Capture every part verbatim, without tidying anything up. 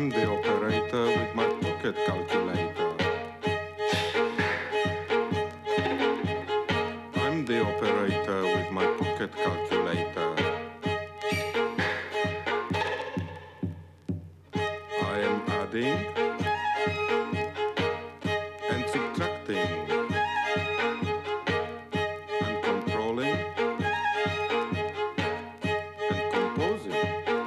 I'm the operator with my pocket calculator. I'm the operator with my pocket calculator. I am adding and subtracting. I'm controlling and composing.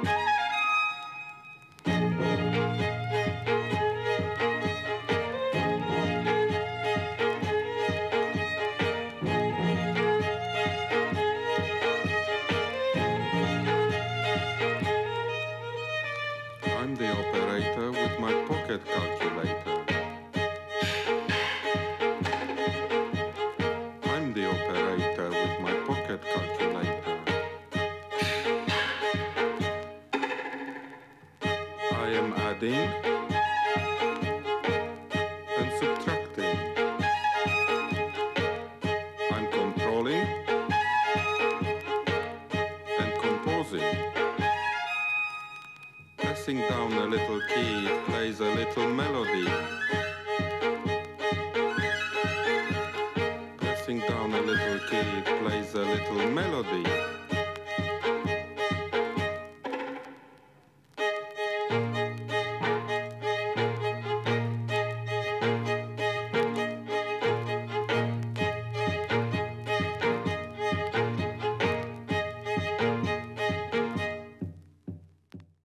I'm the operator with my pocket calculator. I'm the operator with my pocket calculator. I am adding and subtracting. I'm controlling and composing. Pressing down a little key, it plays a little melody. Pressing down a little key, it plays a little melody.